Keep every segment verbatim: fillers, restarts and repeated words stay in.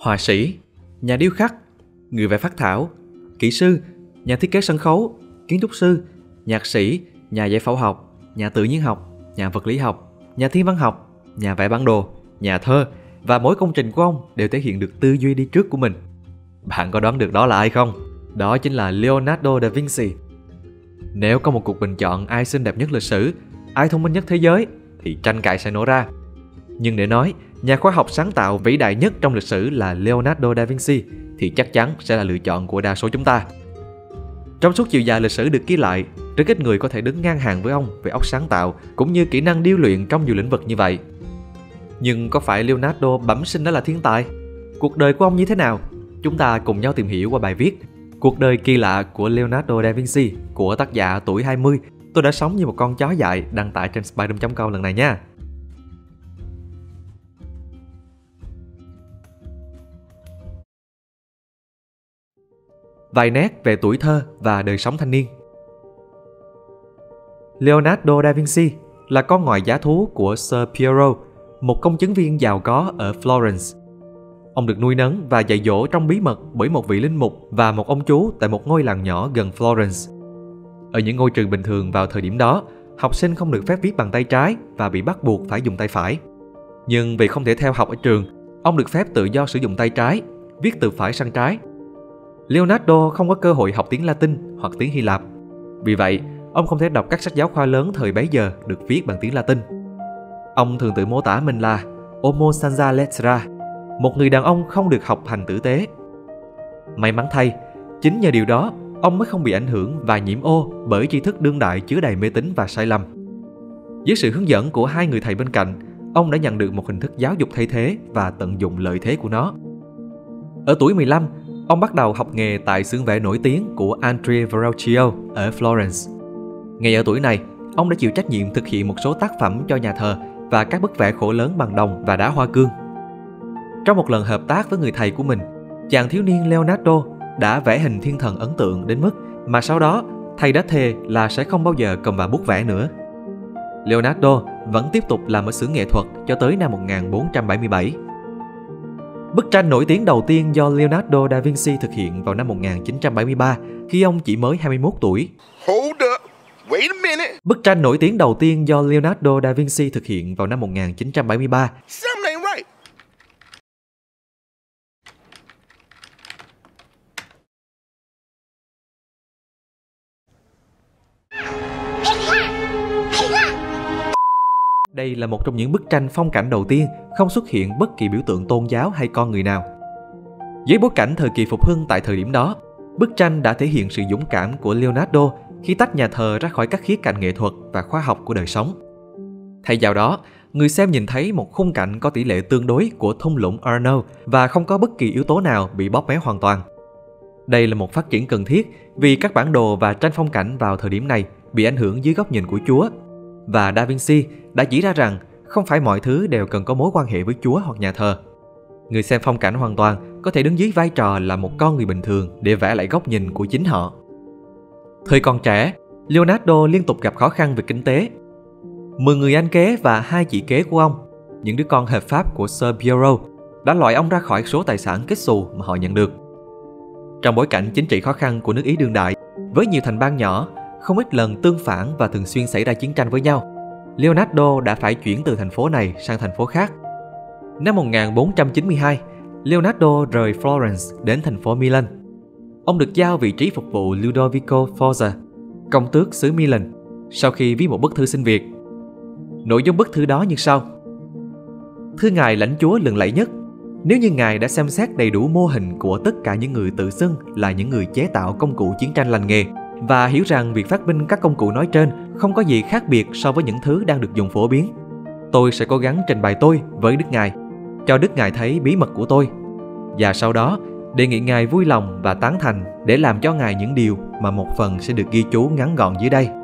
họa sĩ, nhà điêu khắc, người vẽ phác thảo, kỹ sư, nhà thiết kế sân khấu, kiến trúc sư, nhạc sĩ, nhà giải phẫu học, nhà tự nhiên học, nhà vật lý học, nhà thiên văn học, nhà vẽ bản đồ, nhà thơ, và mỗi công trình của ông đều thể hiện được tư duy đi trước của mình. Bạn có đoán được đó là ai không? Đó chính là Leonardo da Vinci. Nếu có một cuộc bình chọn ai xinh đẹp nhất lịch sử, ai thông minh nhất thế giới, thì tranh cãi sẽ nổ ra. Nhưng để nói nhà khoa học sáng tạo vĩ đại nhất trong lịch sử là Leonardo da Vinci thì chắc chắn sẽ là lựa chọn của đa số chúng ta. Trong suốt chiều dài lịch sử được ghi lại, rất ít người có thể đứng ngang hàng với ông về óc sáng tạo cũng như kỹ năng điêu luyện trong nhiều lĩnh vực như vậy. Nhưng có phải Leonardo bẩm sinh đã là thiên tài? Cuộc đời của ông như thế nào? Chúng ta cùng nhau tìm hiểu qua bài viết Cuộc đời kỳ lạ của Leonardo da Vinci của tác giả tuổi hai mươi. Tôi đã sống như một con chó dại, đăng tải trên spiderman chấm com lần này nha. Vài nét về tuổi thơ và đời sống thanh niên. Leonardo da Vinci là con ngoại giá thú của Ser Piero, một công chứng viên giàu có ở Florence. Ông được nuôi nấng và dạy dỗ trong bí mật bởi một vị linh mục và một ông chú tại một ngôi làng nhỏ gần Florence. Ở những ngôi trường bình thường vào thời điểm đó, học sinh không được phép viết bằng tay trái và bị bắt buộc phải dùng tay phải. Nhưng vì không thể theo học ở trường, ông được phép tự do sử dụng tay trái, viết từ phải sang trái. Leonardo không có cơ hội học tiếng Latin hoặc tiếng Hy Lạp. Vì vậy, ông không thể đọc các sách giáo khoa lớn thời bấy giờ được viết bằng tiếng Latin. Ông thường tự mô tả mình là Homo senza lettera, một người đàn ông không được học hành tử tế. May mắn thay, chính nhờ điều đó, ông mới không bị ảnh hưởng và nhiễm ô bởi tri thức đương đại chứa đầy mê tín và sai lầm. Dưới sự hướng dẫn của hai người thầy bên cạnh, ông đã nhận được một hình thức giáo dục thay thế và tận dụng lợi thế của nó. Ở tuổi mười lăm, ông bắt đầu học nghề tại xưởng vẽ nổi tiếng của Andrea Verrocchio ở Florence. Ngay ở tuổi này, ông đã chịu trách nhiệm thực hiện một số tác phẩm cho nhà thờ và các bức vẽ khổ lớn bằng đồng và đá hoa cương. Trong một lần hợp tác với người thầy của mình, chàng thiếu niên Leonardo đã vẽ hình thiên thần ấn tượng đến mức mà sau đó thầy đã thề là sẽ không bao giờ cầm vào bút vẽ nữa. Leonardo vẫn tiếp tục làm ở xưởng nghệ thuật cho tới năm một nghìn bốn trăm bảy mươi bảy. Bức tranh nổi tiếng đầu tiên do Leonardo da Vinci thực hiện vào năm một nghìn chín trăm bảy mươi ba khi ông chỉ mới hai mươi mốt tuổi. Hold up. Wait a minute. Bức tranh nổi tiếng đầu tiên do Leonardo da Vinci thực hiện vào năm một nghìn chín trăm bảy mươi ba. Something ain't right. Đây là một trong những bức tranh phong cảnh đầu tiên không xuất hiện bất kỳ biểu tượng tôn giáo hay con người nào. Dưới bối cảnh thời kỳ phục hưng tại thời điểm đó, bức tranh đã thể hiện sự dũng cảm của Leonardo khi tách nhà thờ ra khỏi các khía cạnh nghệ thuật và khoa học của đời sống. Thay vào đó, người xem nhìn thấy một khung cảnh có tỷ lệ tương đối của thung lũng Arno và không có bất kỳ yếu tố nào bị bóp méo hoàn toàn. Đây là một phát triển cần thiết vì các bản đồ và tranh phong cảnh vào thời điểm này bị ảnh hưởng dưới góc nhìn của Chúa. Và Da Vinci đã chỉ ra rằng không phải mọi thứ đều cần có mối quan hệ với Chúa hoặc nhà thờ. Người xem phong cảnh hoàn toàn có thể đứng dưới vai trò là một con người bình thường để vẽ lại góc nhìn của chính họ. Thời còn trẻ, Leonardo liên tục gặp khó khăn về kinh tế. Mười người anh kế và hai chị kế của ông, những đứa con hợp pháp của Ser Piero, đã loại ông ra khỏi số tài sản kết xù mà họ nhận được. Trong bối cảnh chính trị khó khăn của nước Ý đương đại, với nhiều thành bang nhỏ, không ít lần tương phản và thường xuyên xảy ra chiến tranh với nhau, Leonardo đã phải chuyển từ thành phố này sang thành phố khác. Năm một nghìn bốn trăm chín mươi hai, Leonardo rời Florence đến thành phố Milan. Ông được giao vị trí phục vụ Ludovico Forza, công tước xứ Milan, sau khi viết một bức thư xin việc. Nội dung bức thư đó như sau: Thưa ngài lãnh chúa lừng lẫy nhất, nếu như ngài đã xem xét đầy đủ mô hình của tất cả những người tự xưng là những người chế tạo công cụ chiến tranh lành nghề và hiểu rằng việc phát minh các công cụ nói trên không có gì khác biệt so với những thứ đang được dùng phổ biến, tôi sẽ cố gắng trình bày tôi với đức ngài, cho đức ngài thấy bí mật của tôi, và sau đó đề nghị ngài vui lòng và tán thành để làm cho ngài những điều mà một phần sẽ được ghi chú ngắn gọn dưới đây.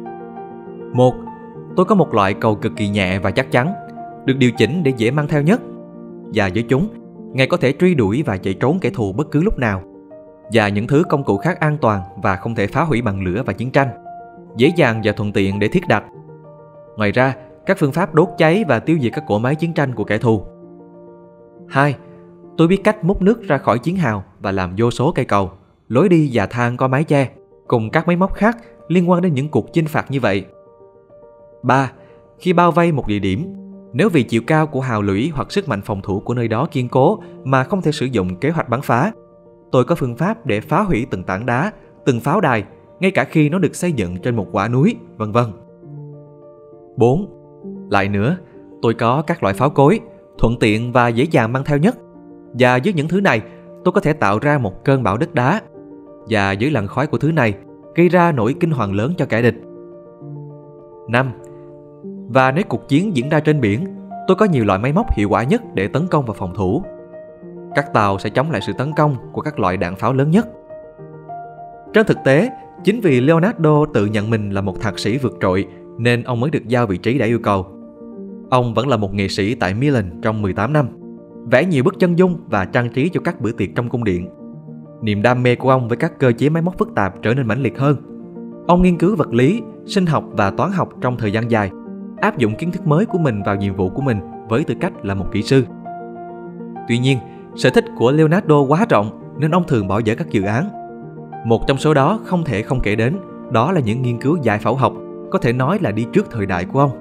Một, tôi có một loại cầu cực kỳ nhẹ và chắc chắn, được điều chỉnh để dễ mang theo nhất, và với chúng, ngài có thể truy đuổi và chạy trốn kẻ thù bất cứ lúc nào, và những thứ công cụ khác an toàn và không thể phá hủy bằng lửa và chiến tranh, dễ dàng và thuận tiện để thiết đặt. Ngoài ra, các phương pháp đốt cháy và tiêu diệt các cỗ máy chiến tranh của kẻ thù. Hai, Tôi biết cách múc nước ra khỏi chiến hào và làm vô số cây cầu, lối đi và thang có mái che, cùng các máy móc khác liên quan đến những cuộc chinh phạt như vậy. ba. Khi bao vây một địa điểm, nếu vì chiều cao của hào lũy hoặc sức mạnh phòng thủ của nơi đó kiên cố mà không thể sử dụng kế hoạch bắn phá, tôi có phương pháp để phá hủy từng tảng đá, từng pháo đài, ngay cả khi nó được xây dựng trên một quả núi, vân vân. bốn. Lại nữa, tôi có các loại pháo cối, thuận tiện và dễ dàng mang theo nhất. Và với những thứ này, tôi có thể tạo ra một cơn bão đất đá. Và dưới làn khói của thứ này, gây ra nỗi kinh hoàng lớn cho kẻ địch. năm. Và nếu cuộc chiến diễn ra trên biển, tôi có nhiều loại máy móc hiệu quả nhất để tấn công và phòng thủ. Các tàu sẽ chống lại sự tấn công của các loại đạn pháo lớn nhất. Trên thực tế, chính vì Leonardo tự nhận mình là một thạc sĩ vượt trội nên ông mới được giao vị trí đã yêu cầu. Ông vẫn là một nghệ sĩ tại Milan trong mười tám năm, vẽ nhiều bức chân dung và trang trí cho các bữa tiệc trong cung điện. Niềm đam mê của ông với các cơ chế máy móc phức tạp trở nên mãnh liệt hơn. Ông nghiên cứu vật lý, sinh học và toán học trong thời gian dài, áp dụng kiến thức mới của mình vào nhiệm vụ của mình với tư cách là một kỹ sư. Tuy nhiên, sở thích của Leonardo quá rộng nên ông thường bỏ dở các dự án. Một trong số đó không thể không kể đến, đó là những nghiên cứu giải phẫu học, có thể nói là đi trước thời đại của ông.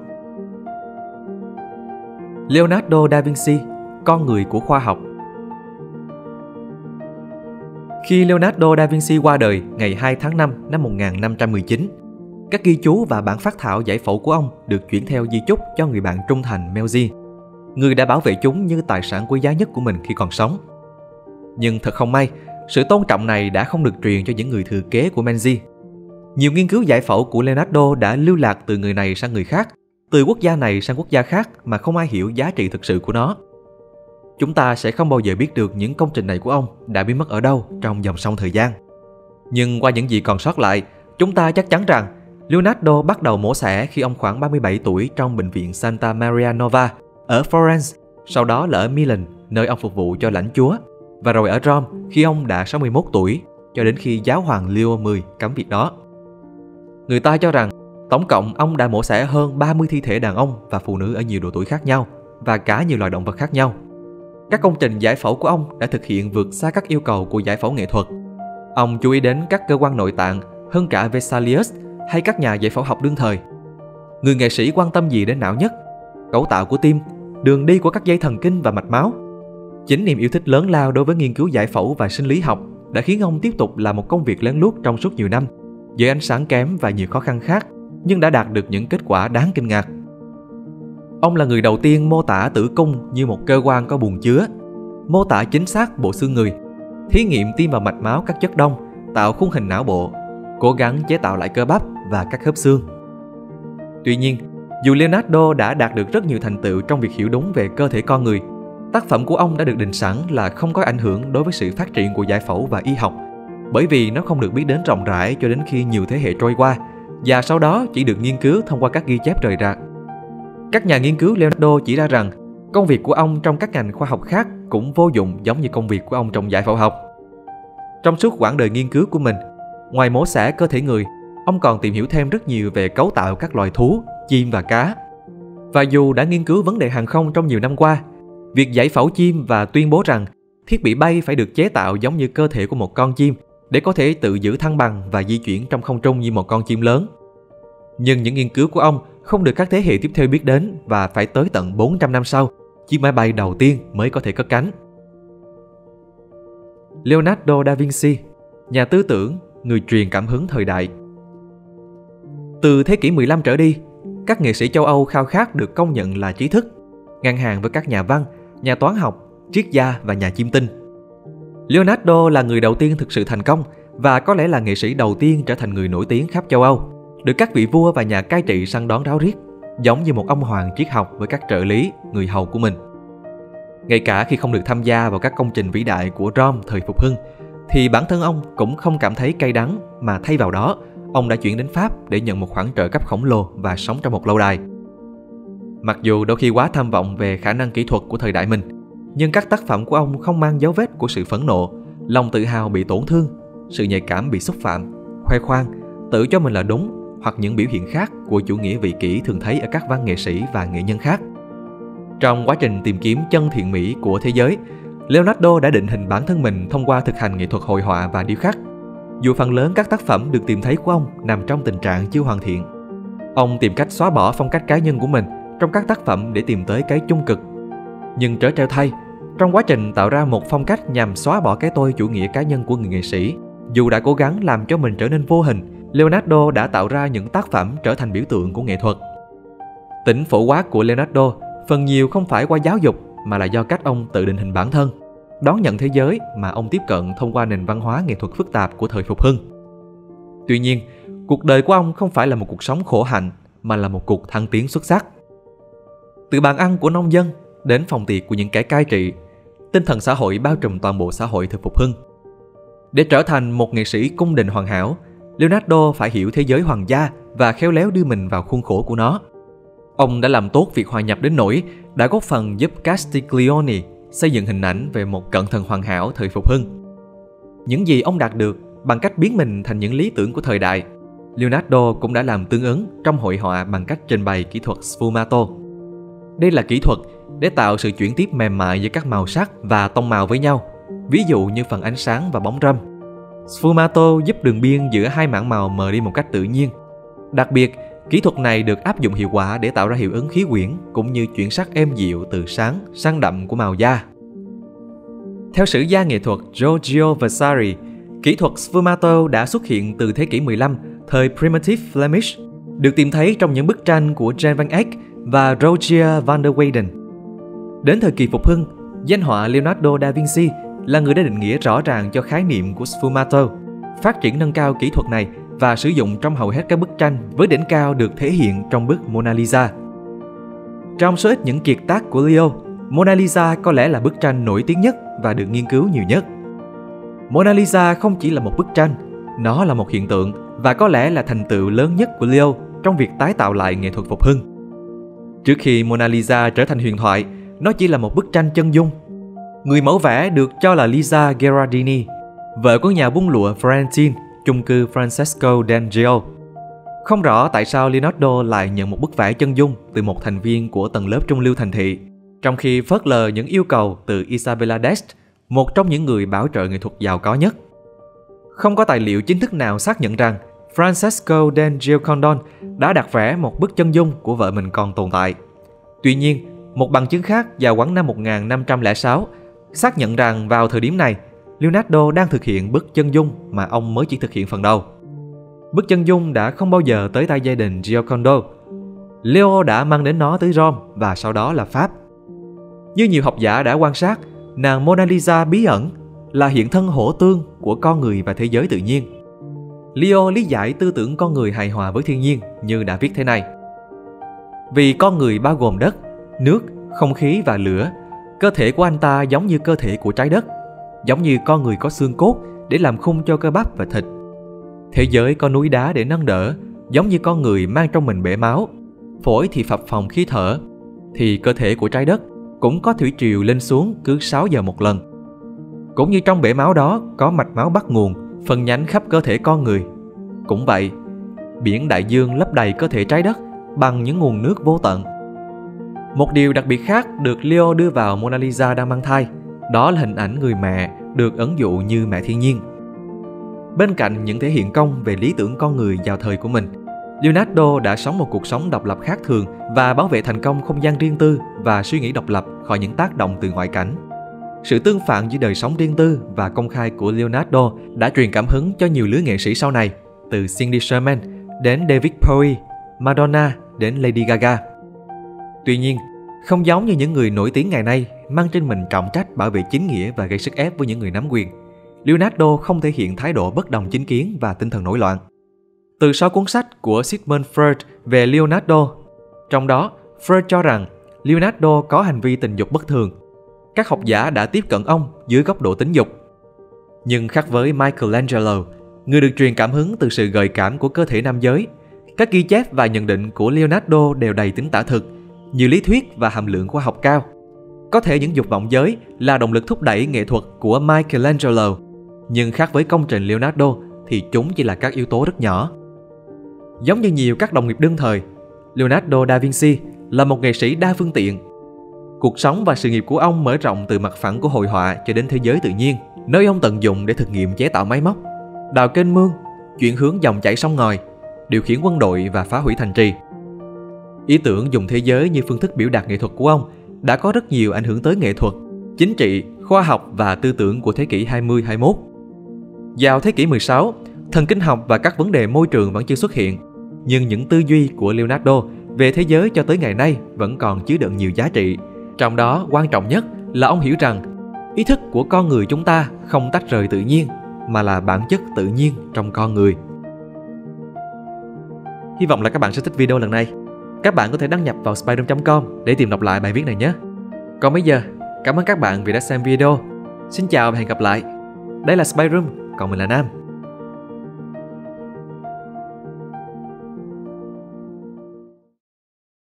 Leonardo da Vinci, con người của khoa học. Khi Leonardo da Vinci qua đời ngày hai tháng năm năm một nghìn năm trăm mười chín, các ghi chú và bản phác thảo giải phẫu của ông được chuyển theo di chúc cho người bạn trung thành Melzi, người đã bảo vệ chúng như tài sản quý giá nhất của mình khi còn sống. Nhưng thật không may, sự tôn trọng này đã không được truyền cho những người thừa kế của Melzi. Nhiều nghiên cứu giải phẫu của Leonardo đã lưu lạc từ người này sang người khác, từ quốc gia này sang quốc gia khác mà không ai hiểu giá trị thực sự của nó. Chúng ta sẽ không bao giờ biết được những công trình này của ông đã biến mất ở đâu trong dòng sông thời gian. Nhưng qua những gì còn sót lại, chúng ta chắc chắn rằng Leonardo bắt đầu mổ xẻ khi ông khoảng ba mươi bảy tuổi trong bệnh viện Santa Maria Nova ở Florence, sau đó là ở Milan, nơi ông phục vụ cho lãnh chúa, và rồi ở Rome khi ông đã sáu mươi mốt tuổi, cho đến khi giáo hoàng Leo mười cấm việc đó. Người ta cho rằng tổng cộng ông đã mổ xẻ hơn ba mươi thi thể đàn ông và phụ nữ ở nhiều độ tuổi khác nhau và cả nhiều loài động vật khác nhau. Các công trình giải phẫu của ông đã thực hiện vượt xa các yêu cầu của giải phẫu nghệ thuật. Ông chú ý đến các cơ quan nội tạng hơn cả Vesalius hay các nhà giải phẫu học đương thời. Người nghệ sĩ quan tâm gì đến não nhất, cấu tạo của tim, đường đi của các dây thần kinh và mạch máu. Chính niềm yêu thích lớn lao đối với nghiên cứu giải phẫu và sinh lý học đã khiến ông tiếp tục làm một công việc lén lút trong suốt nhiều năm, với ánh sáng kém và nhiều khó khăn khác, nhưng đã đạt được những kết quả đáng kinh ngạc. Ông là người đầu tiên mô tả tử cung như một cơ quan có buồng chứa, mô tả chính xác bộ xương người, thí nghiệm tiêm vào mạch máu các chất đông, tạo khung hình não bộ, cố gắng chế tạo lại cơ bắp và các khớp xương. Tuy nhiên, dù Leonardo đã đạt được rất nhiều thành tựu trong việc hiểu đúng về cơ thể con người, tác phẩm của ông đã được định sẵn là không có ảnh hưởng đối với sự phát triển của giải phẫu và y học, bởi vì nó không được biết đến rộng rãi cho đến khi nhiều thế hệ trôi qua, và sau đó chỉ được nghiên cứu thông qua các ghi chép rời rạc. Các nhà nghiên cứu Leonardo chỉ ra rằng công việc của ông trong các ngành khoa học khác cũng vô dụng giống như công việc của ông trong giải phẫu học. Trong suốt quãng đời nghiên cứu của mình, ngoài mổ xẻ cơ thể người, ông còn tìm hiểu thêm rất nhiều về cấu tạo các loài thú, chim và cá. Và dù đã nghiên cứu vấn đề hàng không trong nhiều năm qua, việc giải phẫu chim và tuyên bố rằng thiết bị bay phải được chế tạo giống như cơ thể của một con chim để có thể tự giữ thăng bằng và di chuyển trong không trung như một con chim lớn. Nhưng những nghiên cứu của ông không được các thế hệ tiếp theo biết đến và phải tới tận bốn trăm năm sau, chiếc máy bay đầu tiên mới có thể cất cánh. Leonardo da Vinci, nhà tư tưởng, người truyền cảm hứng thời đại. Từ thế kỷ mười lăm trở đi, các nghệ sĩ châu Âu khao khát được công nhận là trí thức, ngang hàng với các nhà văn, nhà toán học, triết gia và nhà chiêm tinh. Leonardo là người đầu tiên thực sự thành công và có lẽ là nghệ sĩ đầu tiên trở thành người nổi tiếng khắp châu Âu, được các vị vua và nhà cai trị săn đón ráo riết, giống như một ông hoàng triết học với các trợ lý, người hầu của mình. Ngay cả khi không được tham gia vào các công trình vĩ đại của Rome thời phục hưng, thì bản thân ông cũng không cảm thấy cay đắng, mà thay vào đó, ông đã chuyển đến Pháp để nhận một khoản trợ cấp khổng lồ và sống trong một lâu đài. Mặc dù đôi khi quá tham vọng về khả năng kỹ thuật của thời đại mình, nhưng các tác phẩm của ông không mang dấu vết của sự phẫn nộ, lòng tự hào bị tổn thương, sự nhạy cảm bị xúc phạm, khoe khoang, tự cho mình là đúng hoặc những biểu hiện khác của chủ nghĩa vị kỷ thường thấy ở các văn nghệ sĩ và nghệ nhân khác. Trong quá trình tìm kiếm chân thiện mỹ của thế giới, Leonardo đã định hình bản thân mình thông qua thực hành nghệ thuật hội họa và điêu khắc. Dù phần lớn các tác phẩm được tìm thấy của ông nằm trong tình trạng chưa hoàn thiện, ông tìm cách xóa bỏ phong cách cá nhân của mình trong các tác phẩm để tìm tới cái chung cực. Nhưng trớ trêu thay, trong quá trình tạo ra một phong cách nhằm xóa bỏ cái tôi chủ nghĩa cá nhân của người nghệ sĩ, dù đã cố gắng làm cho mình trở nên vô hình, Leonardo đã tạo ra những tác phẩm trở thành biểu tượng của nghệ thuật. Tính phổ quát của Leonardo phần nhiều không phải qua giáo dục mà là do cách ông tự định hình bản thân, đón nhận thế giới mà ông tiếp cận thông qua nền văn hóa nghệ thuật phức tạp của thời phục hưng. Tuy nhiên, cuộc đời của ông không phải là một cuộc sống khổ hạnh mà là một cuộc thăng tiến xuất sắc. Từ bàn ăn của nông dân đến phòng tiệc của những kẻ cai trị, tinh thần xã hội bao trùm toàn bộ xã hội thời phục hưng. Để trở thành một nghệ sĩ cung đình hoàn hảo, Leonardo phải hiểu thế giới hoàng gia và khéo léo đưa mình vào khuôn khổ của nó. Ông đã làm tốt việc hòa nhập đến nỗi đã góp phần giúp Castiglione xây dựng hình ảnh về một cận thần hoàn hảo thời phục hưng. Những gì ông đạt được bằng cách biến mình thành những lý tưởng của thời đại, Leonardo cũng đã làm tương ứng trong hội họa bằng cách trình bày kỹ thuật sfumato. Đây là kỹ thuật để tạo sự chuyển tiếp mềm mại giữa các màu sắc và tông màu với nhau, ví dụ như phần ánh sáng và bóng râm. Sfumato giúp đường biên giữa hai mảng màu mờ đi một cách tự nhiên. Đặc biệt, kỹ thuật này được áp dụng hiệu quả để tạo ra hiệu ứng khí quyển cũng như chuyển sắc êm dịu từ sáng sang đậm của màu da. Theo sử gia nghệ thuật Giorgio Vasari, kỹ thuật sfumato đã xuất hiện từ thế kỷ mười lăm, thời Primitive Flemish, được tìm thấy trong những bức tranh của Jan van Eyck và Rogier van der Weyden. Đến thời kỳ phục hưng, danh họa Leonardo da Vinci là người đã định nghĩa rõ ràng cho khái niệm của sfumato, phát triển nâng cao kỹ thuật này và sử dụng trong hầu hết các bức tranh với đỉnh cao được thể hiện trong bức Mona Lisa. Trong số ít những kiệt tác của Leo, Mona Lisa có lẽ là bức tranh nổi tiếng nhất và được nghiên cứu nhiều nhất. Mona Lisa không chỉ là một bức tranh, nó là một hiện tượng và có lẽ là thành tựu lớn nhất của Leo trong việc tái tạo lại nghệ thuật phục hưng. Trước khi Mona Lisa trở thành huyền thoại, nó chỉ là một bức tranh chân dung. Người mẫu vẽ được cho là Lisa Gherardini, vợ của nhà buôn lụa Florentine, chung cư Francesco Del Gio. Không rõ tại sao Leonardo lại nhận một bức vẽ chân dung từ một thành viên của tầng lớp trung lưu thành thị, trong khi phớt lờ những yêu cầu từ Isabella d'Este, một trong những người bảo trợ nghệ thuật giàu có nhất. Không có tài liệu chính thức nào xác nhận rằng Francesco Del Giocondo đã đặt vẽ một bức chân dung của vợ mình còn tồn tại. Tuy nhiên, một bằng chứng khác vào khoảng năm một nghìn năm trăm lẻ sáu xác nhận rằng vào thời điểm này, Leonardo đang thực hiện bức chân dung mà ông mới chỉ thực hiện phần đầu. Bức chân dung đã không bao giờ tới tay gia đình Giocondo. Leo đã mang đến nó tới Rome và sau đó là Pháp. Như nhiều học giả đã quan sát, nàng Mona Lisa bí ẩn là hiện thân hỗ tương của con người và thế giới tự nhiên. Leo lý giải tư tưởng con người hài hòa với thiên nhiên như đã viết thế này: vì con người bao gồm đất, nước, không khí và lửa, cơ thể của anh ta giống như cơ thể của trái đất, giống như con người có xương cốt để làm khung cho cơ bắp và thịt. Thế giới có núi đá để nâng đỡ, giống như con người mang trong mình bể máu, phổi thì phập phồng khí thở, thì cơ thể của trái đất cũng có thủy triều lên xuống cứ sáu giờ một lần. Cũng như trong bể máu đó có mạch máu bắt nguồn, phân nhánh khắp cơ thể con người. Cũng vậy, biển đại dương lấp đầy cơ thể trái đất bằng những nguồn nước vô tận. Một điều đặc biệt khác được Leo đưa vào Mona Lisa đang mang thai, đó là hình ảnh người mẹ được ẩn dụ như mẹ thiên nhiên. Bên cạnh những thể hiện công về lý tưởng con người vào thời của mình, Leonardo đã sống một cuộc sống độc lập khác thường và bảo vệ thành công không gian riêng tư và suy nghĩ độc lập khỏi những tác động từ ngoại cảnh. Sự tương phản giữa đời sống riêng tư và công khai của Leonardo đã truyền cảm hứng cho nhiều lứa nghệ sĩ sau này, từ Cindy Sherman đến David Bowie, Madonna đến Lady Gaga. Tuy nhiên, không giống như những người nổi tiếng ngày nay mang trên mình trọng trách bảo vệ chính nghĩa và gây sức ép với những người nắm quyền, Leonardo không thể hiện thái độ bất đồng chính kiến và tinh thần nổi loạn. Từ sáu cuốn sách của Sigmund Freud về Leonardo, trong đó Freud cho rằng Leonardo có hành vi tình dục bất thường. Các học giả đã tiếp cận ông dưới góc độ tính dục. Nhưng khác với Michelangelo, người được truyền cảm hứng từ sự gợi cảm của cơ thể nam giới, các ghi chép và nhận định của Leonardo đều đầy tính tả thực, nhiều lý thuyết và hàm lượng khoa học cao. Có thể những dục vọng giới là động lực thúc đẩy nghệ thuật của Michelangelo, nhưng khác với công trình Leonardo thì chúng chỉ là các yếu tố rất nhỏ. Giống như nhiều các đồng nghiệp đương thời, Leonardo da Vinci là một nghệ sĩ đa phương tiện. Cuộc sống và sự nghiệp của ông mở rộng từ mặt phẳng của hội họa cho đến thế giới tự nhiên, nơi ông tận dụng để thực nghiệm chế tạo máy móc, đào kênh mương, chuyển hướng dòng chảy sông ngòi, điều khiển quân đội và phá hủy thành trì. Ý tưởng dùng thế giới như phương thức biểu đạt nghệ thuật của ông đã có rất nhiều ảnh hưởng tới nghệ thuật, chính trị, khoa học và tư tưởng của thế kỷ hai mươi hai mươi mốt. Vào thế kỷ mười sáu, thần kinh học và các vấn đề môi trường vẫn chưa xuất hiện, nhưng những tư duy của Leonardo về thế giới cho tới ngày nay vẫn còn chứa đựng nhiều giá trị. Trong đó quan trọng nhất là ông hiểu rằng ý thức của con người chúng ta không tách rời tự nhiên, mà là bản chất tự nhiên trong con người. Hy vọng là các bạn sẽ thích video lần này. Các bạn có thể đăng nhập vào spyroom chấm com để tìm đọc lại bài viết này nhé. Còn bây giờ, cảm ơn các bạn vì đã xem video. Xin chào và hẹn gặp lại. Đây là Spyroom, còn mình là Nam.